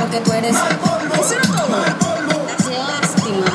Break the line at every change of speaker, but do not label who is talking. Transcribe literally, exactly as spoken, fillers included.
que tú eres. Eso era todo. Qué lástima.